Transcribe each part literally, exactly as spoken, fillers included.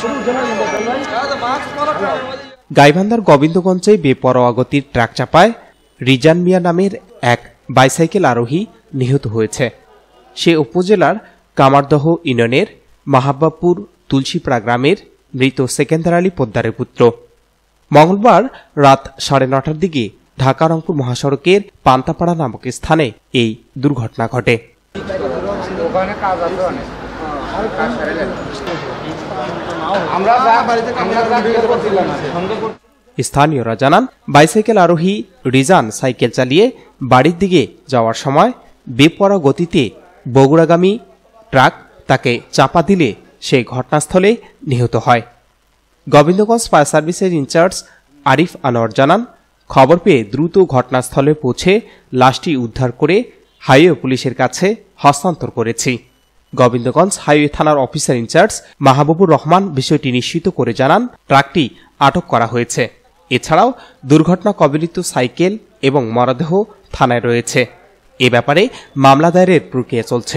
গাইবান্ধার গোবিন্দগঞ্জে বেপরোয়া গতির ট্রাক চাপায় রিজান মিয়া নামের এক বাইসাইকেল আরোহী নিহত হয়েছে। সে উপজেলার কামারদহ ইউনিয়নের মাহাব্বাপুর তুলসীপাড়া গ্রামের মৃত সেকেন্দার আলী পোদ্দারের পুত্র। মঙ্গলবার রাত সাড়ে নটার দিকে ঢাকা রংপুর মহাসড়কের পান্তাপাড়া নামক স্থানে এই দুর্ঘটনা ঘটে। স্থানীয়রা জানান, বাইসাইকেল আরোহী রিজান সাইকেল চালিয়ে বাড়ির দিকে যাওয়ার সময় বেপরোয়া গতিতে বগুড়াগামী ট্রাক তাকে চাপা দিলে সে ঘটনাস্থলে নিহত হয়। গোবিন্দগঞ্জ ফায়ার সার্ভিসের ইনচার্জ আরিফ আনোয়ার জানান, খবর পেয়ে দ্রুত ঘটনাস্থলে পৌঁছে লাশটি উদ্ধার করে হাইওয়ে পুলিশের কাছে হস্তান্তর করেছি। গোবিন্দগঞ্জ হাইওয়ে থানার অফিসার ইনচার্জ মাহবুবুর রহমান বিষয়টি নিশ্চিত করে জানান, ট্রাকটি আটক করা হয়েছে। এছাড়াও দুর্ঘটনা কবলিত সাইকেল এবং মরদেহ থানায় রয়েছে। এ ব্যাপারে মামলা দায়েরের প্রক্রিয়া চলছে।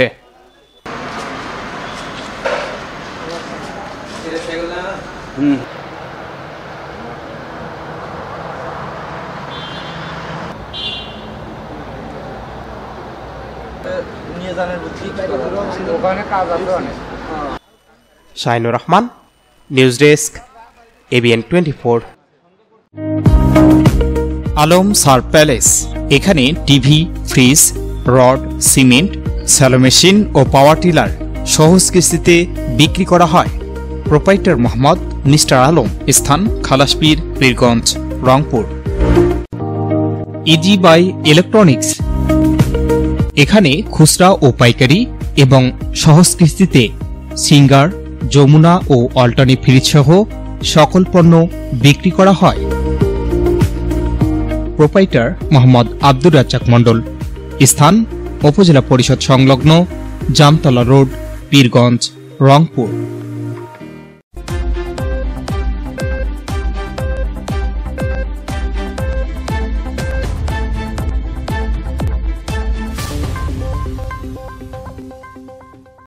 Shahinur Rahman, news desk, ABN twenty four. Alam Sar palace, এখানে TV, fridge, rod, cement, shallow machine ও পাওয়ার টিলার সহজ কিস্তিতে বিক্রি করা হয়। প্রোপাইটার মোহাম্মদ মিস্টার আলম, স্থান Khalaspir, Pirganj, Rangpur. Easy buy electronics, এখানে খুচরা ও পাইকারি এবং সহজ কিস্তিতে সিঙ্গার, যমুনা ও অল্টারনেট ফ্রিজ সহ সকল পণ্য বিক্রি করা হয়। প্রোপাইটার মোহাম্মদ আব্দুর রাজ্জাক মণ্ডল, স্থান উপজেলা পরিষদ সংলগ্ন জামতলা রোড, পীরগঞ্জ, রংপুর।